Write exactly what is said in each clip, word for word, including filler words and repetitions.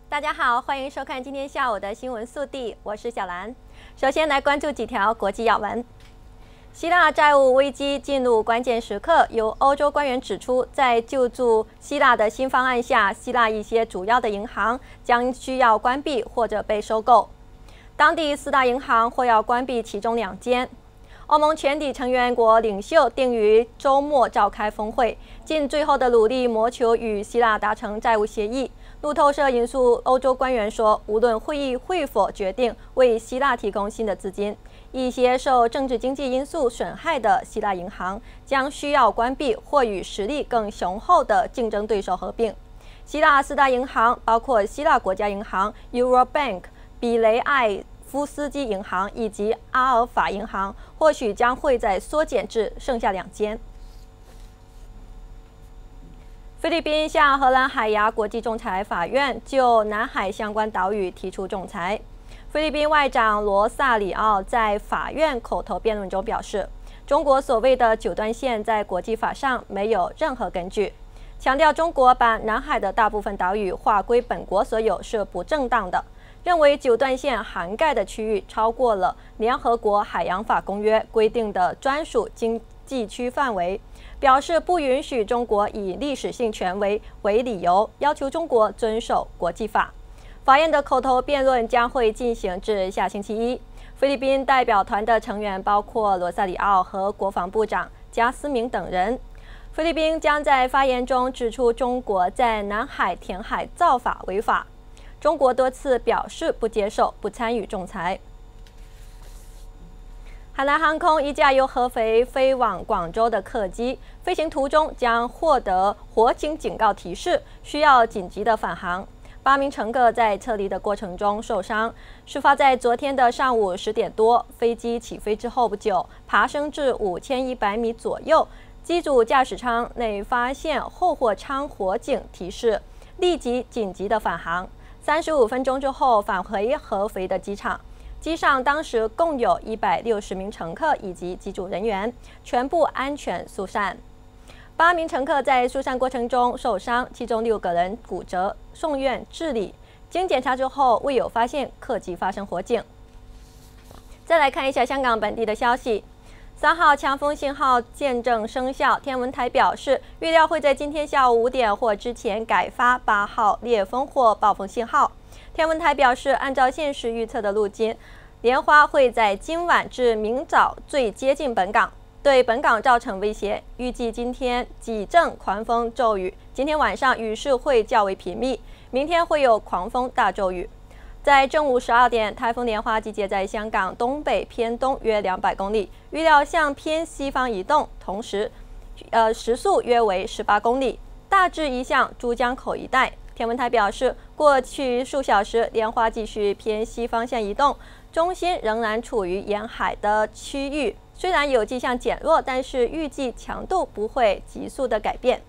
大家好，欢迎收看今天下午的新闻速递，我是小兰。首先来关注几条国际要闻。希腊债务危机进入关键时刻，有欧洲官员指出，在救助希腊的新方案下，希腊一些主要的银行将需要关闭或者被收购。当地四大银行或要关闭其中两间。欧盟全体成员国领袖定于周末召开峰会，尽最后的努力谋求与希腊达成债务协议。路透社引述欧洲官员说，无论会议会否决定为希腊提供新的资金，一些受政治经济因素损害的希腊银行将需要关闭或与实力更雄厚的竞争对手合并。希腊四大银行包括希腊国家银行、Eurobank、比雷埃夫斯基银行以及阿尔法银行，或许将会在缩减至剩下两间。菲律宾向荷兰海牙国际仲裁法院就南海相关岛屿提出仲裁。菲律宾外长罗萨里奥在法院口头辩论中表示，中国所谓的九段线在国际法上没有任何根据，强调中国把南海的大部分岛屿划归本国所有是不正当的，认为九段线涵盖的区域超过了联合国海洋法公约规定的专属经济区范围，表示不允许中国以历史性权威为理由要求中国遵守国际法。法院的口头辩论将会进行至下星期一。菲律宾代表团的成员包括罗萨里奥和国防部长加斯明等人。菲律宾将在发言中指出中国在南海填海造法违法。中国多次表示不接受、不参与仲裁。海南航空一架由合肥飞往广州的客机，飞行途中将获得火警警告提示，需要紧急的返航。八名乘客在撤离的过程中受伤。事发在昨天的上午十点多，飞机起飞之后不久，爬升至五千一百米左右，机组驾驶舱内发现后货舱火警提示，立即紧急的返航。三十五分钟之后返回合肥的机场。机上当时共有一百六十名乘客以及机组人员，全部安全疏散。八名乘客在疏散过程中受伤，其中六个人骨折，送院治理。经检查之后，未有发现客机发生火警。再来看一下香港本地的消息。三号强风信号见证生效，天文台表示，预料会在今天下午五点或之前改发八号烈风或暴风信号。天文台表示，按照现时预测的路径，莲花会在今晚至明早最接近本港，对本港造成威胁。预计今天几阵狂风骤雨，今天晚上雨势会较为频密，明天会有狂风大骤雨。在正午十二点，台风莲花集结在香港东北偏东约两百公里，预料向偏西方移动，同时，呃，时速约为十八公里，大致移向珠江口一带。天文台表示，过去数小时，莲花继续偏西方向移动，中心仍然处于沿海的区域。虽然有迹象减弱，但是预计强度不会急速的改变。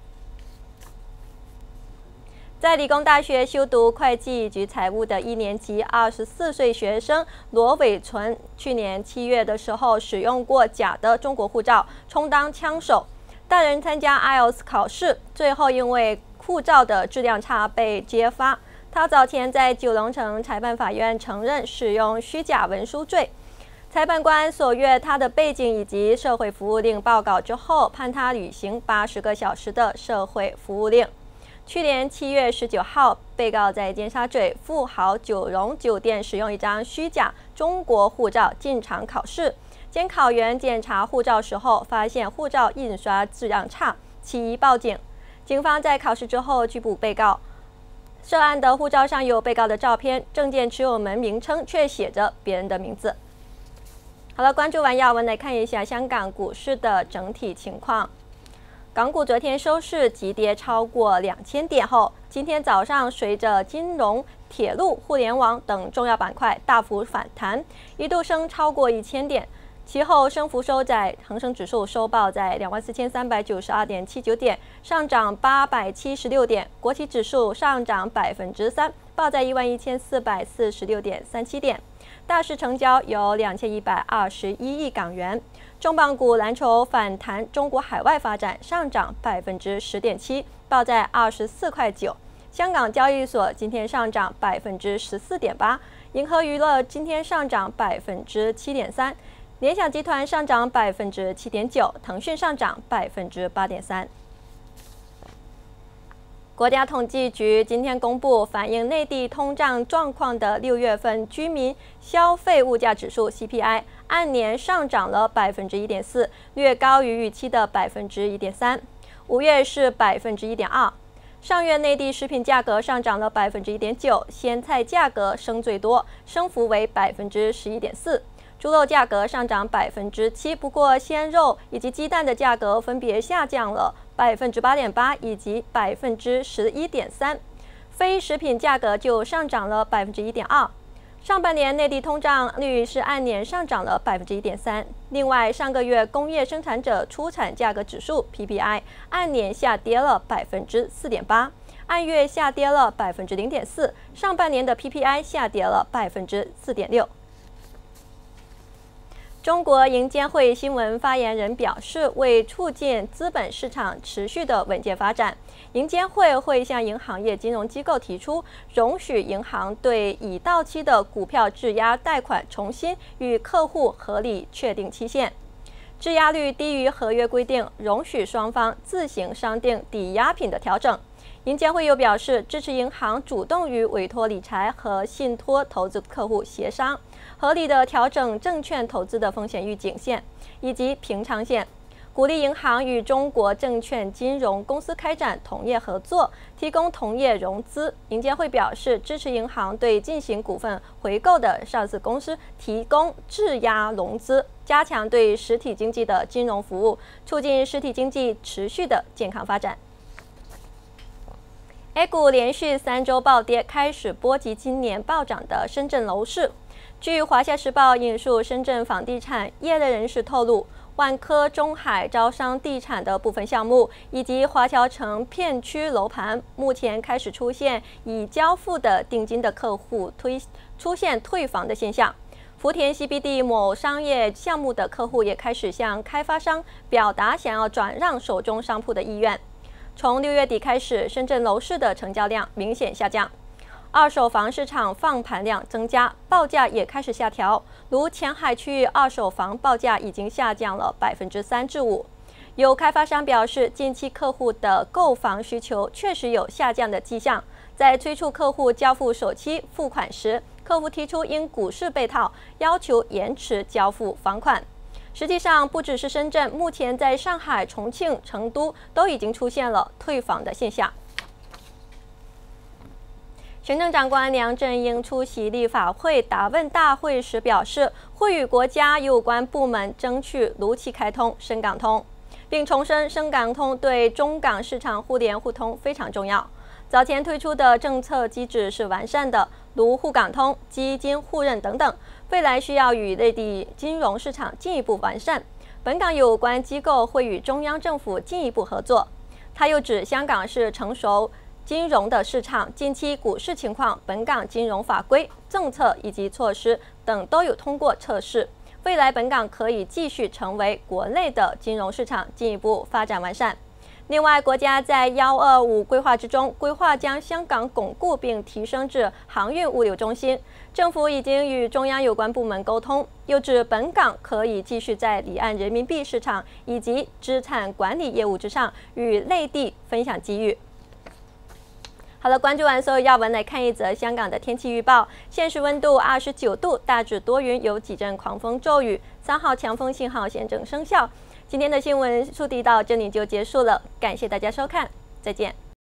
在理工大学修读会计及财务的一年级二十四岁学生罗伟纯，去年七月的时候使用过假的中国护照充当枪手，带人参加 I E L T S 考试，最后因为护照的质量差被揭发。他早前在九龙城裁判法院承认使用虚假文书罪。裁判官索阅他的背景以及社会服务令报告之后，判他履行八十个小时的社会服务令。去年七月十九号，被告在尖沙咀富豪九龙酒店使用一张虚假中国护照进场考试。监考员检查护照时候，发现护照印刷质量差，起疑报警。警方在考试之后拘捕被告。涉案的护照上有被告的照片，证件持有人名称却写着别人的名字。好了，关注完要闻，来看一下香港股市的整体情况。港股昨天收市急跌超过两千点后，今天早上随着金融、铁路、互联网等重要板块大幅反弹，一度升超过一千点。其后升幅收窄，恒生指数收报在两万四千三百九十二点七九点，上涨八百七十六点；国企指数上涨百分之三，报在一万一千四百四十六点三七点。大市成交有两千一百二十一亿港元。重磅股蓝筹反弹，中国海外发展上涨百分之十点七，报在二十四块九。 香港交易所今天上涨百分之十四点八，银河娱乐今天上涨百分之七点三，联想集团上涨百分之七点九，腾讯上涨百分之八点三。国家统计局今天公布反映内地通胀状况的六月份居民消费物价指数 C P I 按年上涨了百分之一点四，略高于预期的百分之一点三。五月是百分之一点二。上月内地食品价格上涨了百分之一点九，鲜菜价格升最多，升幅为百分之十一点四。猪肉价格上涨百分之七，不过鲜肉以及鸡蛋的价格分别下降了百分之八点八以及百分之十一点三，非食品价格就上涨了百分之一点二。上半年内地通胀率是按年上涨了百分之一点三。另外，上个月工业生产者出产价格指数 P P I 按年下跌了百分之四点八，按月下跌了百分之零点四。上半年的 P P I 下跌了百分之四点六。中国银监会新闻发言人表示，为促进资本市场持续的稳健发展，银监会会向银行业金融机构提出，容许银行对已到期的股票质押贷款重新与客户合理确定期限，质押率低于合约规定，容许双方自行商定抵押品的调整。银监会又表示，支持银行主动与委托理财和信托投资客户协商，合理的调整证券投资的风险预警线以及平仓线，鼓励银行与中国证券金融公司开展同业合作，提供同业融资。银监会表示，支持银行对进行股份回购的上市公司提供质押融资，加强对实体经济的金融服务，促进实体经济持续的健康发展。A 股连续三周暴跌，开始波及今年暴涨的深圳楼市。据《华夏时报》引述深圳房地产业内人士透露，万科、中海招商地产的部分项目以及华侨城片区楼盘，目前开始出现已交付的定金的客户推出现退房的现象。福田 C B D 某商业项目的客户也开始向开发商表达想要转让手中商铺的意愿。从六月底开始，深圳楼市的成交量明显下降，二手房市场放盘量增加，报价也开始下调。如前海区域二手房报价已经下降了百分之三至五。有开发商表示，近期客户的购房需求确实有下降的迹象。在催促客户交付首期付款时，客户提出因股市被套，要求延迟交付房款。实际上，不只是深圳，目前在上海、重庆、成都都已经出现了退房的现象。行政长官梁振英出席立法会答问大会时表示，会与国家有关部门争取如期开通深港通，并重申深港通对中港市场互联互通非常重要。早前推出的政策机制是完善的，如沪港通、基金互认等等，未来需要与内地金融市场进一步完善。本港有关机构会与中央政府进一步合作。他又指，香港是成熟金融的市场，近期股市情况、本港金融法规、政策以及措施等都有通过测试，未来本港可以继续成为国内的金融市场，进一步发展完善。另外，国家在“一二五”规划之中，规划将香港巩固并提升至航运物流中心。政府已经与中央有关部门沟通，又指本港可以继续在离岸人民币市场以及资产管理业务之上与内地分享机遇。好了，关注完所有要闻，来看一则香港的天气预报。现时温度二十九度，大致多云，有几阵狂风骤雨，三号强风信号现正生效。今天的新闻速递到这里就结束了，感谢大家收看，再见。